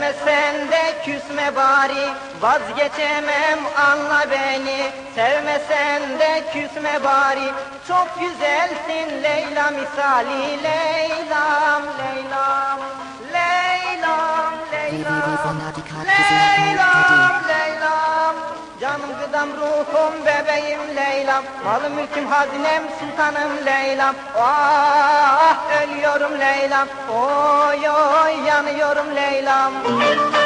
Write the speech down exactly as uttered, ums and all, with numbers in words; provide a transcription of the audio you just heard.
Sevmesen de küsme bari, vazgeçemem anla beni. Sevmesen de küsme bari, çok güzelsin Leyla misali. Leylam, Leylam, Leylam, Leylam, Leylam, Leylam. Canım gıdam ruhum bebeğim Leylam, malım mülküm hazinem sultanım Leylam. Ah ölüyorum Leylam, oy oy yanıyorum Leylam.